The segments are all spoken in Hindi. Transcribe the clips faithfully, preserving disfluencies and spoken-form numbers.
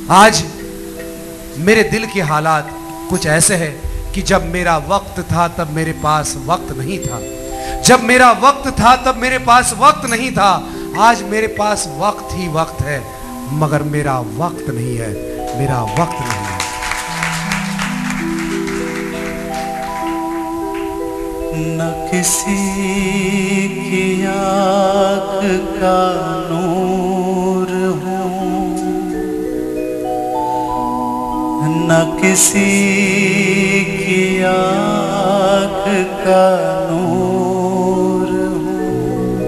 आज मेरे दिल के हालात कुछ ऐसे हैं कि जब मेरा वक्त था तब मेरे पास वक्त नहीं था, जब मेरा वक्त था तब मेरे पास वक्त नहीं था। आज मेरे पास वक्त ही वक्त है, मगर मेरा वक्त नहीं है, मेरा वक्त नहीं है। न किसी की आँख का नूर हूँ, न किसी की आँख का नूर हूँ,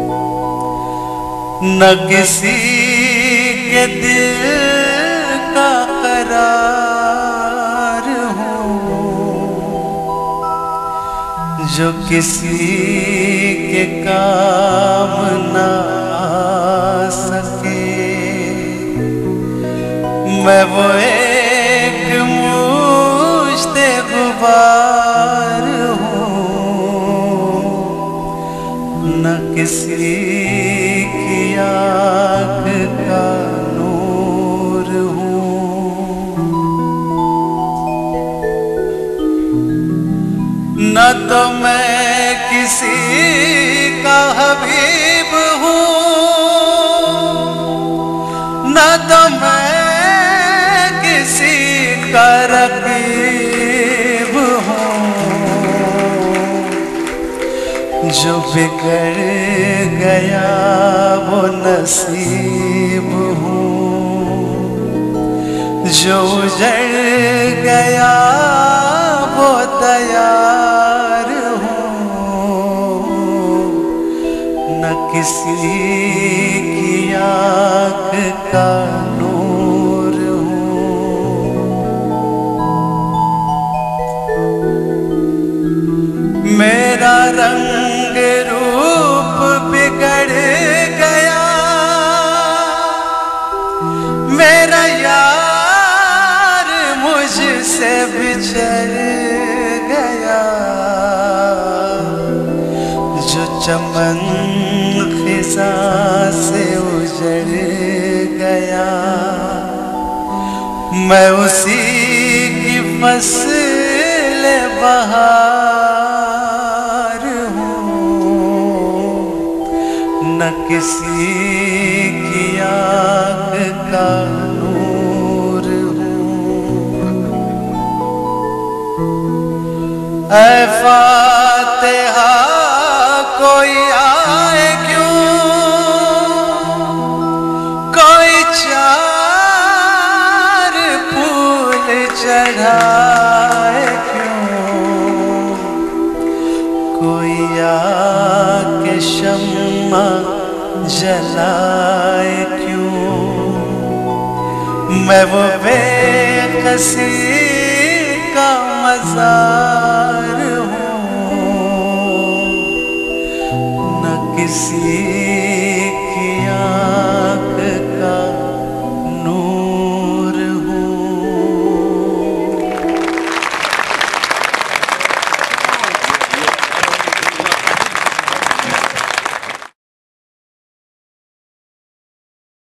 न किसी के दिल का करार हूँ, जो किसी के काम ना आ सके। मैं वो एक मुश्ते गुबार हूँ, न किसी की आँख का नूर हूँ, न तो मैं किसी का हबीब हूँ, न तो मैं किसी का रकीब हूँ, जो बिगड़ गया वो नसीब हूँ, जो उजड़ गया वो तैयार हूँ, न किसी की आँख का नूर हूँ। मेरा रंग रूप बिगड़ गया, मेरा यार मुझसे बिछड़ गया, जो चमन खिज़ा से उजड़ गया, मैं उसी की फसल बहार हूँ, न किसी की आँख का नूर हूँ। ऐ फातिहा कोई आए क्यों, कोई चार फूल चढ़ाए क्यों, कोई आके शम्मा जलाए क्यों। मैं वो बेकसी का मज़ार